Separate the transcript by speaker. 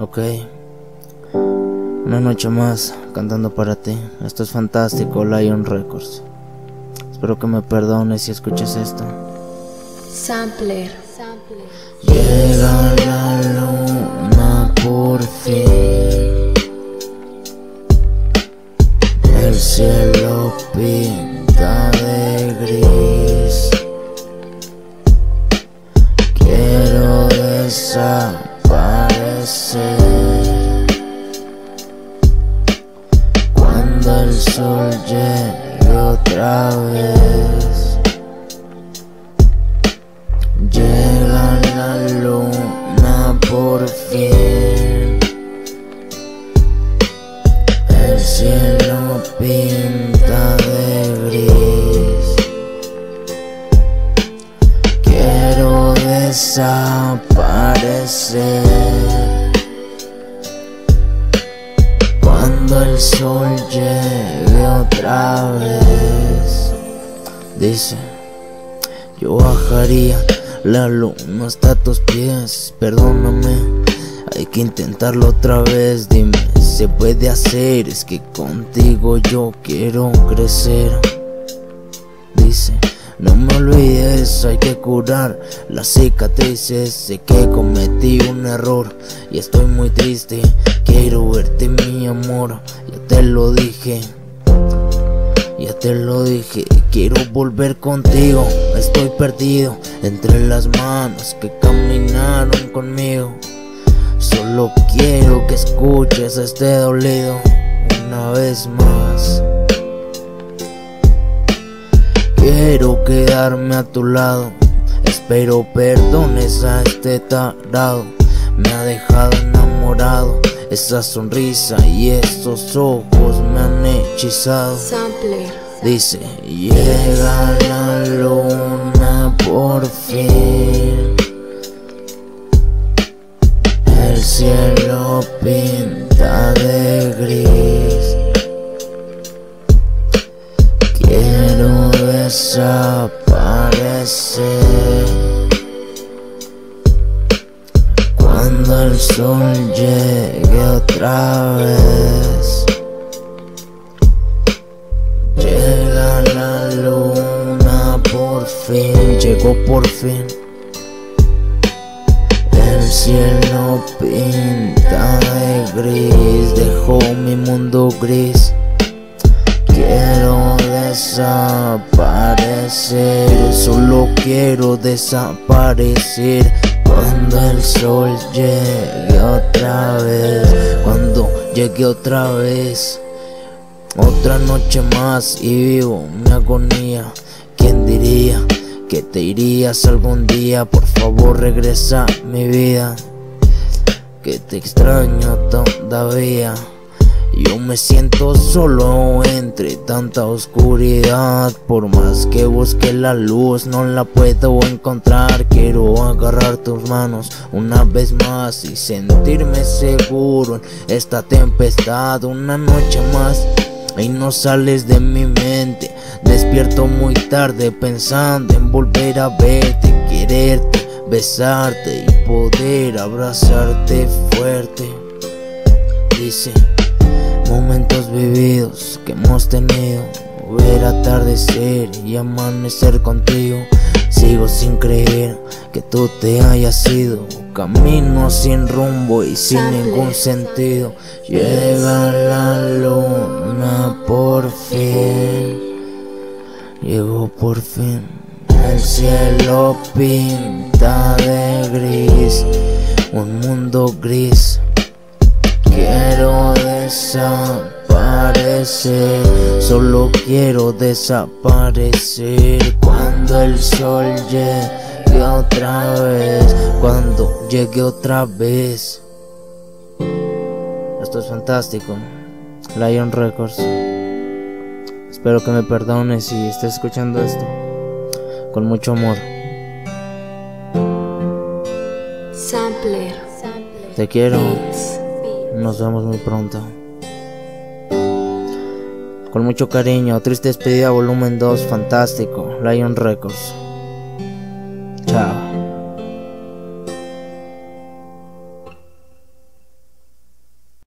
Speaker 1: Ok, una noche más cantando para ti. Esto es fantástico, Lion Records. Espero que me perdones si escuchas esto.
Speaker 2: Sampler.
Speaker 1: Llega la luna por fin, el cielo pinta de gris. Quiero desaparecer cuando el sol llegue otra vez. Llega la luna por fin, el cielo pinta de gris. Quiero desaparecer cuando el sol llegue otra vez. Dice: yo bajaría la luna hasta tus pies. Perdóname, hay que intentarlo otra vez. Dime, ¿se puede hacer? Es que contigo yo quiero crecer. Dice: no me olvides, hay que curar las cicatrices. Sé que cometí un error y estoy muy triste. Quiero verte, mi amor, ya te lo dije. Ya te lo dije, quiero volver contigo. Estoy perdido entre las manos que caminaron conmigo. Solo quiero que escuches este dolido una vez más. Quiero quedarme a tu lado. Espero perdones a este tarado. Me ha dejado enamorado. Esa sonrisa y esos ojos me han hechizado.
Speaker 2: Sampler.
Speaker 1: Dice: llega la luna por fin, el cielo pinta de gris. Quiero desaparecer cuando el sol llegue otra vez. Llega la luna por fin, llegó por fin. El cielo pinta de gris, dejó mi mundo gris. Quiero desaparecer, solo quiero desaparecer cuando el sol llegue otra vez. Cuando llegue otra vez. Otra noche más y vivo mi agonía. ¿Quién diría que te irías algún día? Por favor regresa mi vida, que te extraño todavía. Yo me siento solo entre tanta oscuridad. Por más que busque la luz no la puedo encontrar. Quiero agarrar tus manos una vez más y sentirme seguro en esta tempestad. Una noche más y no sales de mi mente. Despierto muy tarde pensando en volver a verte, quererte, besarte y poder abrazarte fuerte. Dice: momentos vividos que hemos tenido, ver atardecer y amanecer contigo. Sigo sin creer que tú te hayas ido. Camino sin rumbo y sin ningún sentido. Llega la luna por fin, llegó por fin. El cielo pinta de gris, un mundo gris. Quiero desaparecer, solo quiero desaparecer cuando el sol llegue otra vez. Cuando llegue otra vez. Esto es fantástico, Lion Records. Espero que me perdones si estés escuchando esto con mucho amor.
Speaker 2: Sampler.
Speaker 1: Te quiero. Nos vemos muy pronto. Con mucho cariño, Triste Despedida volumen 2, fantástico, Lion Records.